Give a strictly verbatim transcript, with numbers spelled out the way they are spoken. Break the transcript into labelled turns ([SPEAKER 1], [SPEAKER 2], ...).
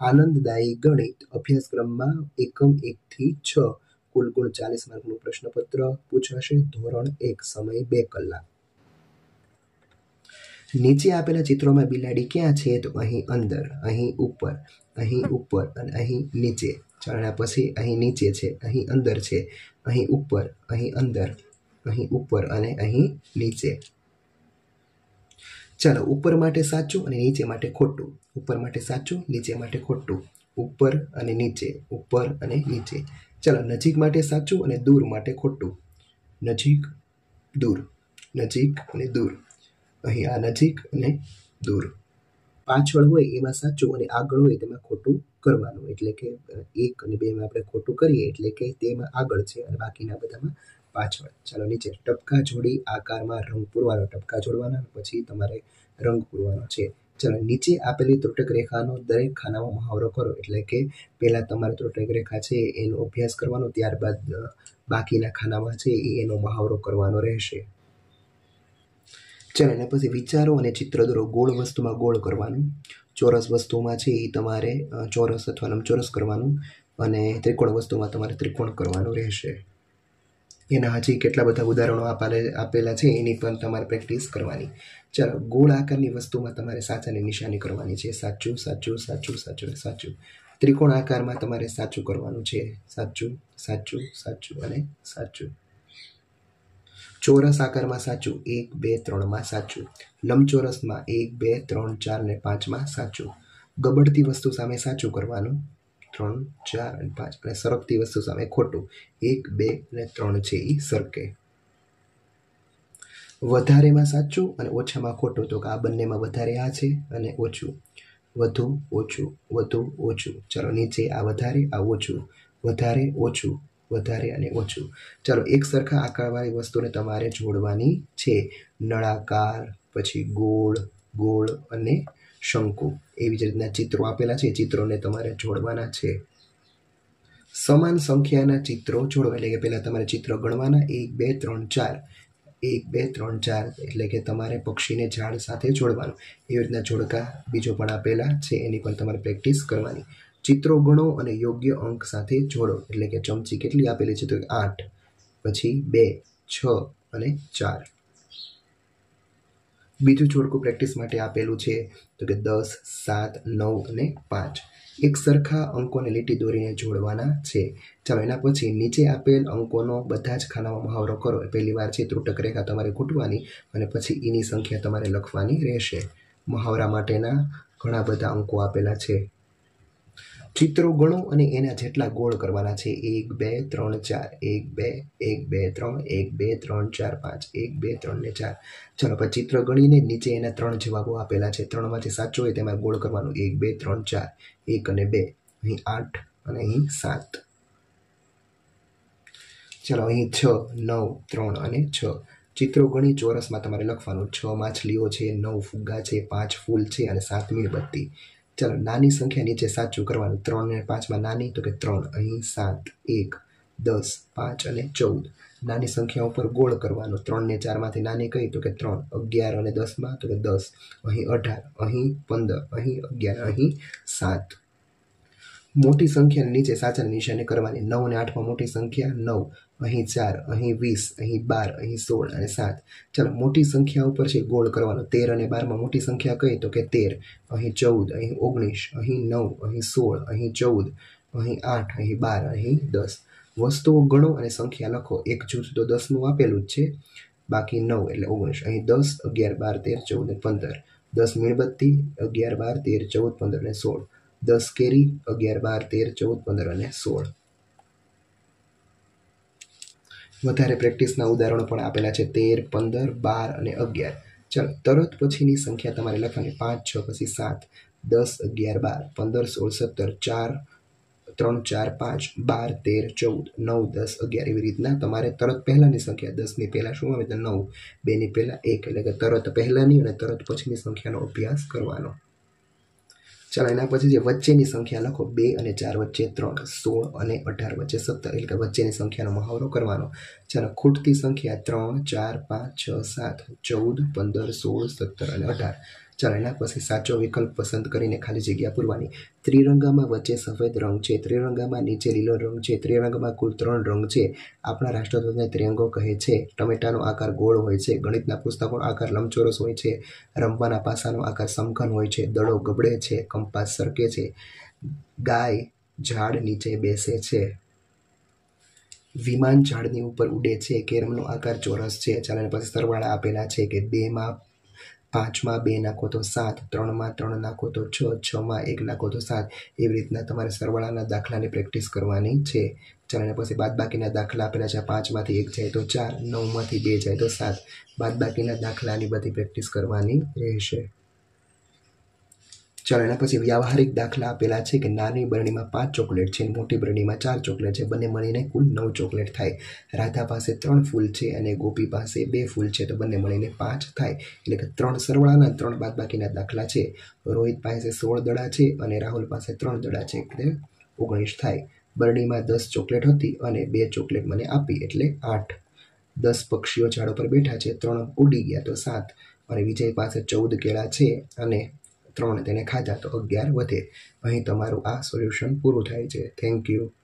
[SPEAKER 1] આનંદદાયી ગણિત અભ્યાસક્રમમાં એકમ એકથી છ કુલ ગુણ ચાલીસ માર્કનું પ્રશ્નપત્ર પૂછાશે. ધોરણ એક, સમય બે કલાક. નીચે આપેલા ચિત્રોમાં બિલાડી ક્યાં છે? તો અહીં અંદર, અહીં ઉપર, અહીં ઉપર અને અહીં નીચે. ચાલના પછી અહીં નીચે છે, અહીં અંદર છે, અહીં ઉપર, અહીં અંદર, અહીં ઉપર અને અહીં નીચે. ચાલો, ઉપર માટે સાચું અને નીચે માટે ખોટું. ઉપર માટે સાચું, નીચે માટે ખોટું. ઉપર અને નીચે, ઉપર અને નીચે. ચાલો, નજીક માટે સાચું અને દૂર માટે ખોટું. નજીક, દૂર, નજીક અને દૂર. અહીં આ નજીક અને દૂર. પાછળ હોય એમાં સાચું અને આગળ હોય તેમાં ખોટું કરવાનું. એટલે કે એક અને બેમાં આપણે ખોટું કરીએ એટલે કે તેમાં આગળ છે અને બાકીના બધામાં પાછળ. ચાલો, નીચે ટપકા જોડી આકારમાં રંગ પૂરવાનો. ટપકા જોડવાના, પછી તમારે રંગ પૂરવાનો છે. ચાલો, નીચે આપેલી ત્રુટક રેખાનો દરેક ખાનામાં મહાવરો કરો. એટલે કે પહેલા તમારે ત્રુટક રેખા છે એનો અભ્યાસ કરવાનો, ત્યારબાદ બાકીના ખાનામાં છે એનો મહાવરો કરવાનો રહેશે. ચાલો, અને પછી વિચારો અને ચિત્ર દોરો. ગોળ વસ્તુમાં ગોળ કરવાનું, ચોરસ વસ્તુમાં છે એ તમારે ચોરસ અથવા લંબચોરસ કરવાનું અને ત્રિકોણ વસ્તુમાં તમારે ત્રિકોણ કરવાનું રહેશે. એના હજી કેટલા બધા ઉદાહરણો આપેલા છે એની પણ તમારે પ્રેક્ટિસ કરવાની. ચાલો, ગોળ આકારની વસ્તુમાં તમારે સાચાની નિશાની કરવાની છે. સાચું, સાચું, સાચું, સાચું અને સાચું. ત્રિકોણ આકારમાં તમારે સાચું કરવાનું છે. સાચું, સાચું, સાચું અને સાચું. ચોરસ આકારમાં સાચું, એક, બે, ત્રણમાં સાચું. લંબચોરસમાં એક, બે, ત્રણ, ચાર ને પાંચમાં સાચું. ગબડતી વસ્તુ સામે સાચું કરવાનું, ત્રણ, ચાર અને પાંચ. અને સરકતી વસ્તુ સામે ખોટું, એક, બે અને ત્રણ છે એ સરકે. વધારેમાં સાચું અને ઓછામાં ખોટું. તો કે આ બંનેમાં વધારે આ છે અને ઓછું. વધુ, ઓછું, વધુ, ઓછું. ચાલો, નીચે આ વધારે, આ ઓછું. વધારે, ઓછું, વધારે અને ઓછું. ચાલો, એક સરખા આકારવાળી વસ્તુને તમારે જોડવાની છે. નળાકાર, પછી ગોળ, ગોળ અને શંકુ. એવી જ રીતના ચિત્રો આપેલા છે, ચિત્રોને તમારે જોડવાના છે. સમાન સંખ્યાના ચિત્રો જોડવા. એટલે કે પહેલા તમારે ચિત્રો ગણવાના, એક, બે, ત્રણ, ચાર. એક, બે, ત્રણ, ચાર એટલે કે તમારે પક્ષીને ઝાડ સાથે જોડવાનું. એવી રીતના જોડકા બીજો પણ આપેલા છે, એની પણ તમારે પ્રેક્ટિસ કરવાની. ચિત્રો ગણો અને યોગ્ય અંક સાથે જોડો. એટલે કે ચમચી કેટલી આપેલી છે? તો આઠ, પછી બે, છ અને ચાર. બીજું જોડકું પ્રેક્ટિસ માટે આપેલું છે તો કે દસ, સાત, નવ અને પાંચ. એક સરખા અંકોને લીટી દોરીને જોડવાના છે. ચાલો, એના પછી નીચે આપેલ અંકોનો બધા જ ખાનામાં મહાવરો કરો. પહેલી વાર છે ત્રુટક રેખા તમારે ખૂટવાની અને પછી એની સંખ્યા તમારે લખવાની રહેશે. મહાવરા માટેના ઘણા બધા અંકો આપેલા છે. ચિત્રો ગણો અને એના જેટલા ગોળ કરવાના છે. એક, બે, ત્રણ, ચાર. એક, બે, એક, બે, ત્રણ, એક, બે, ત્રણ, ચાર, પાંચ. એક, બે, ત્રણ ને ચાર. ચાલો, પછી ચિત્ર ગણીને નીચે એના ત્રણ જવાબો આપેલા છે. ત્રણમાંથી સાચો હોય તેમાં ગોળ કરવાનું. એક, બે, ત્રણ, ચાર. એક અને બે. અહીં આઠ અને અહીં સાત. ચાલો, અહીં છ, નવ, ત્રણ અને છ. ચિત્રો ગણી ચોરસમાં તમારે લખવાનું. છ માછલીઓ છે, નવ ફુગ્ગા છે, પાંચ ફૂલ છે અને સાત મીણબત્તી. ચાલો, નાની સંખ્યા નીચે સાચું કરવાનું. ત્રણ અને પાંચમાં નાની તો કે ત્રણ. અહીં સાત, એક, દસ, પાંચ અને ચૌદ. નાની સંખ્યા ઉપર ગોળ કરવાનો. ત્રણ ને ચારમાંથી નાની કઈ? તો કે ત્રણ. અગિયાર અને દસમાં તો કે દસ. અહીં અઢાર, અહીં પંદર, અહીં અગિયાર, અહીં સાત. મોટી સંખ્યા નીચે સાચાની નિશાની કરવાની. નવ અને આઠમાં મોટી સંખ્યા નવ, અહીં ચાર, અહીં વીસ, અહીં બાર, અહીં સોળ અને સાત. ચાલો, મોટી સંખ્યા ઉપર છે ગોળ કરવાનો. તેર અને બારમાં મોટી સંખ્યા કઈ? તો કે તેર. અહીં ચૌદ, અહીં ઓગણીસ, અહીં નવ, અહીં સોળ, અહીં ચૌદ, અહીં આઠ, અહીં બાર, અહીં દસ. વસ્તુઓ ગણો અને સંખ્યા લખો. એક જૂથ તો દસનું આપેલું જ છે, બાકી નવ એટલે ઓગણીસ. અહીં દસ, અગિયાર, બાર, તેર, ચૌદ અને પંદર. દસ મીણબત્તી, અગિયાર, બાર, તેર, ચૌદ, પંદર અને સોળ. દસ કેરી, અગિયાર, બાર, તેર, ચૌદ, પંદર અને સોળ. વધારે પ્રેક્ટિસના ઉદાહરણો પણ આપેલા છે. તેર, પંદર, બાર અને અગિયાર. ચાલો, તરત પછીની સંખ્યા તમારે લખવાની. પાંચ, છ, પછી સાત, દસ, અગિયાર, બાર, પંદર, સોળ, સત્તર, ચાર, ત્રણ, ચાર, પાંચ, બાર, તેર, ચૌદ, નવ, દસ, અગિયાર. એવી રીતના તમારે તરત પહેલાની સંખ્યા. દસની પહેલા શું આવે? તો નવ. બેની પહેલા એક. એટલે કે તરત પહેલાની અને તરત પછીની સંખ્યાનો અભ્યાસ કરવાનો. ચાલો, એના પછી જે વચ્ચેની સંખ્યા લખો. બે અને ચાર વચ્ચે ત્રણ, સોળ અને અઢાર વચ્ચે સત્તર. એટલે કે વચ્ચેની સંખ્યાનો મહાવરો કરવાનો. ચાલો, ખૂટતી સંખ્યા ત્રણ, ચાર, પાંચ, છ, સાત, ચૌદ, પંદર, સોળ, સત્તર અને અઢાર. ચાલો એના પછી સાચો વિકલ્પ પસંદ કરીને ખાલી જગ્યા પૂરવાની. ત્રિરંગામાં વચ્ચે સફેદ રંગ છે, ત્રિરંગામાં નીચે લીલો રંગ છે, ત્રિરંગામાં કુલ ત્રણ રંગ છે. આપણા રાષ્ટ્રધ્વજને ત્રિરંગો કહે છે. ટમેટાનો આકાર ગોળ હોય છે, ગણિતના પુસ્તકોનો આકાર લંબચોરસ હોય છે, રમવાના પાસાનો આકાર સમઘન હોય છે, દડો ગબડે છે, કંપાસ સરકે છે, ગાય ઝાડ નીચે બેસે છે, વિમાન ઝાડની ઉપર ઉડે છે, કેરમનો આકાર ચોરસ છે. ચાલો પછી સરવાળા આપેલા છે કે બેમાં પાંચમાં બે નાખો તો સાત, ત્રણમાં ત્રણ નાખો તો છ, છમાં એક નાખો તો સાત. એવી રીતના તમારે સરવાળાના દાખલાની પ્રેક્ટિસ કરવાની છે. ચાલો પછી બાદબાકીના દાખલા આપેલા છે. પાંચમાંથી એક જાય તો ચાર, નવમાંથી બે જાય તો સાત. બાદબાકીના દાખલાની બધી પ્રેક્ટિસ કરવાની રહેશે. ચાલો એના પછી વ્યાવહારિક દાખલા આપેલા છે કે નાની બરણીમાં પાંચ ચોકલેટ છે, મોટી બરણીમાં ચાર ચોકલેટ છે, બંને મળીને કુલ નવ ચોકલેટ થાય. રાધા પાસે ત્રણ ફૂલ છે અને ગોપી પાસે બે ફૂલ છે, તો બંને મળીને પાંચ થાય. એટલે કે ત્રણ સરવાળાના ત્રણ બાદબાકીના દાખલા છે. રોહિત પાસે સોળ દડા છે અને રાહુલ પાસે ત્રણ દડા છે, એટલે ઓગણીસ થાય. બરણીમાં દસ ચોકલેટ હતી અને બે ચોકલેટ મને આપી, એટલે આઠ. દસ પક્ષીઓ ઝાડ પર બેઠા છે, ત્રણ ઉડી ગયા તો સાત. અને વિજય પાસે ચૌદ કેળા છે અને ત્રણ તેને ખાધા, તો અગિયાર વધે. અહીં તમારું આ સોલ્યુશન પૂરું થાય છે. Thank you.